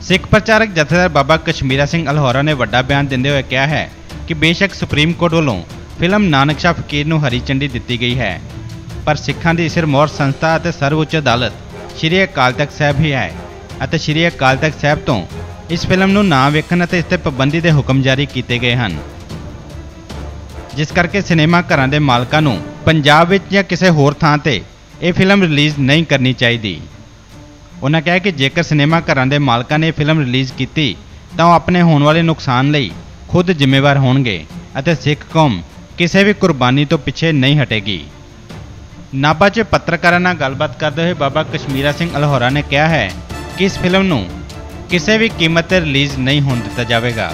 सिख प्रचारक जथेदार बाबा कश्मीरा सिंह अल्होरा ने वड्डा बयान देंदे हुए कहा है कि बेशक सुप्रीम कोर्ट वालों फिल्म नानक शाह फकीर नूं हरी झंडी दित्ती गई है, पर सिखां दी सिरमौर संस्था अते सर्वोच्च अदालत श्री अकाल तख्त साहिब ही है अते श्री अकाल तख्त साहिब तो इस फिल्म नूं ना वेखण अते इस ते पाबंदी दे हुक्म जारी किए गए हैं, जिस करके सिनेमा घरां दे मालकां नूं पंजाब विच जां किसी होर थां ते यह फिल्म रिलीज़ नहीं करनी चाहिए। उन्होंने कहा कि जेकर सिनेमा घरां दे मालकां ने फिल्म रिलीज़ की तो अपने होने वाले नुकसान लई खुद जिम्मेवार होणगे अते सिख कौम किसी भी कुर्बानी तो पीछे नहीं हटेगी। नाभा च पत्रकारां नाल गलबात करते हुए बाबा कश्मीरा सिंह अल्होरा ने कहा है कि इस फिल्म नूं किसी भी कीमत पर रिलीज़ नहीं होने दिता जाएगा।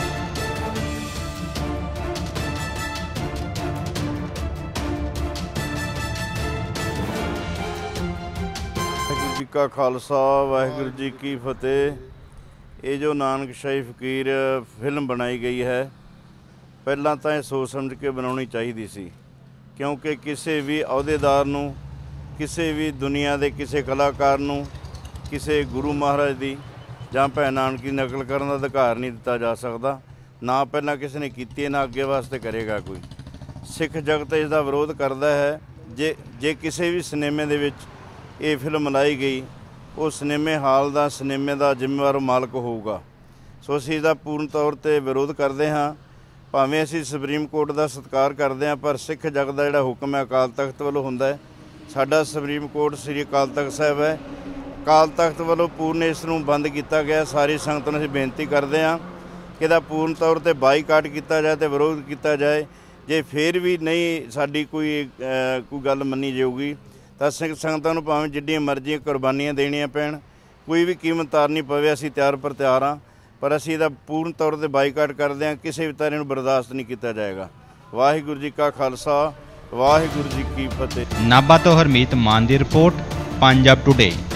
वाहिगुरू जी का खालसा वाहिगुरू जी की फतेह। ये जो नानक शाही फकीर फिल्म बनाई गई है, पहला तो यह सोच समझ के बनानी चाहिए सी, क्योंकि किसी भी अहुदेदार नूं, किसी भी दुनिया के किसी कलाकार नूं, किसी गुरु महाराज की जां भैन नानक की नकल करने का अधिकार नहीं दिता जा सकता। ना पहला किसी ने की, ना अगे वास्ते करेगा कोई। सिख जगत इसका विरोध करता है। जे किसी भी सिनेमे दे विच ये फिल्म लाई गई, वो सिनेमे हाल का सिनेमे का जिम्मेवार मालक होगा। सो असीं इसका पूर्ण तौर पर विरोध करते हाँ। भावें असीं सुप्रीम कोर्ट का सत्कार करते हैं, पर सिख जगत का जिहड़ा हुक्म है अकाल तख्त वालों हुंदा है। साडा सुप्रीम कोर्ट श्री अकाल तख्त साहिब है। अकाल तख्त वालों पूर्ण इस नूं बंद किया गया। सारी संगत नूं असीं बेनती करते हैं कि इहदा पूर्ण तौर पर बाईकाट किया जाए तो विरोध किया जाए। जे फिर भी नहीं साडी कोई गल मनी जाऊगी तो सिख संगतां नूं भावें जिड्डियां मर्जी कुर्बानियां देनियां पैण, कोई भी कीमत तारनी पवे, असीं तैयार पर तैयार हाँ। पर असीं इहदा पूर्ण तौर पर बाईकाट करते हैं। किसी भी तरह बर्दाश्त नहीं किया जाएगा। वाहिगुरू जी का खालसा वाहिगुरू जी की फतेह। नाभा तो हरमीत मान की रिपोर्ट, पंजाब टुडे।